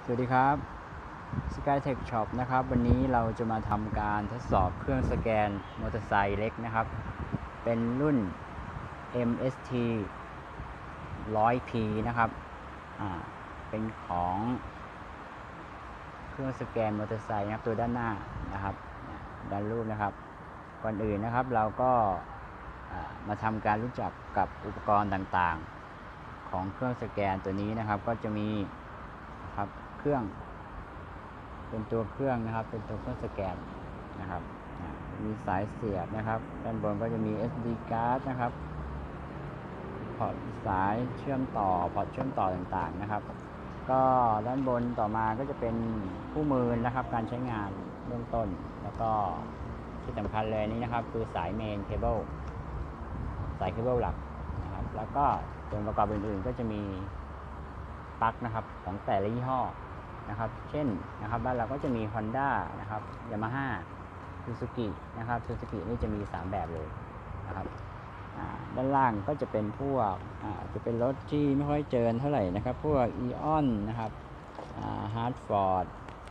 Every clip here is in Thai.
วัสดีครับ SkyTech Shop นะครับวันนี้เราจะมาทำการทดสอบเครื่องสแกนมอเตอร์ไซค์เล็กนะครับเป็นรุ่น MST 100P นะครับเป็นของเครื่องสแกนมอเตอร์ไซค์นะครับตัวด้านหน้านะครับด้านรูปนะครับก่อนอื่นนะครับเราก็มาทำการรู้จักกับอุปกรณ์ต่างๆของเครื่องสแกนตัวนี้นะครับก็จะมีครับเครื่องเป็นตัวเครื่องนะครับเป็นตัวเครื่องสแกนนะครับมีสายเสียบนะครับด้านบนก็จะมี SD card นะครับพอร์ตสายเชื่อมต่อพอร์ตเชื่อมต่อต่างๆนะครับก็ด้านบนต่อมาก็จะเป็นคู่มือนะครับการใช้งานเบื้องต้นแล้วก็ที่สำคัญเลยนี่นะครับคือสายเมนเคเบิลสายเคเบิลหลักนะครับแล้วก็ส่วนประกอบอื่นๆก็จะมีปลั๊กนะครับของแต่ละยี่ห้อนะครับเช่นนะครับบ้านเราก็จะมี Honda นะครับ Yamaha Suzuki นะครับ Suzuki นี่จะมี3แบบเลยนะครับด้านล่างก็จะเป็นพวกจะเป็นรถที่ไม่ค่อยเจอเท่าไหร่นะครับพวก Eon นะครับHartford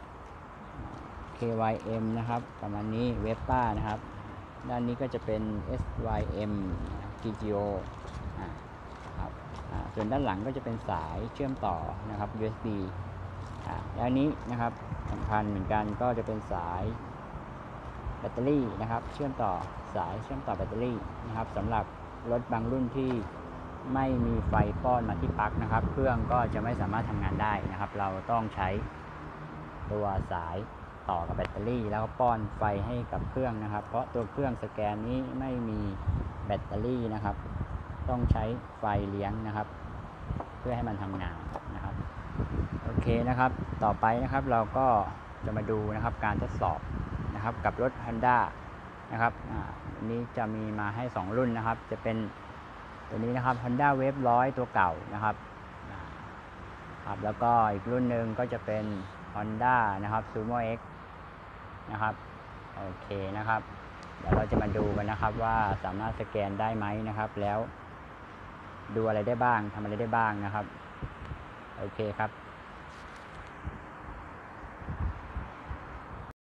KYM นะครับประมาณนี้ Vespa นะครับด้านนี้ก็จะเป็น SYM GGO ครับส่วนด้านหลังก็จะเป็นสายเชื่อมต่อนะครับ USB ด้านนี้นะครับสำคัญเหมือนกันก็จะเป็นสายแบตเตอรี่นะครับเชื่อมต่อสายเชื่อมต่อแบตเตอรี่นะครับสำหรับรถบางรุ่นที่ไม่มีไฟป้อนมาที่ปลั๊กนะครับเครื่องก็จะไม่สามารถทำงานได้นะครับเราต้องใช้ตัวสายต่อกับแบตเตอรี่แล้วก็ป้อนไฟให้กับเครื่องนะครับเพราะตัวเครื่องสแกนนี้ไม่มีแบตเตอรี่นะครับต้องใช้ไฟเลี้ยงนะครับเพื่อให้มันทำงานนะครับโอเคนะครับต่อไปนะครับเราก็จะมาดูนะครับการทดสอบนะครับกับรถ Honda นะครับอันนี้จะมีมาให้2รุ่นนะครับจะเป็นตัวนี้นะครับ Honda Wave 100ตัวเก่านะครับแล้วก็อีกรุ่นหนึ่งก็จะเป็น Honda นะครับ Sumo X นะครับโอเคนะครับเดี๋ยวเราจะมาดูกันนะครับว่าสามารถสแกนได้ไหมนะครับแล้วดูอะไรได้บ้างทำอะไรได้บ้างนะครับโอเคครับ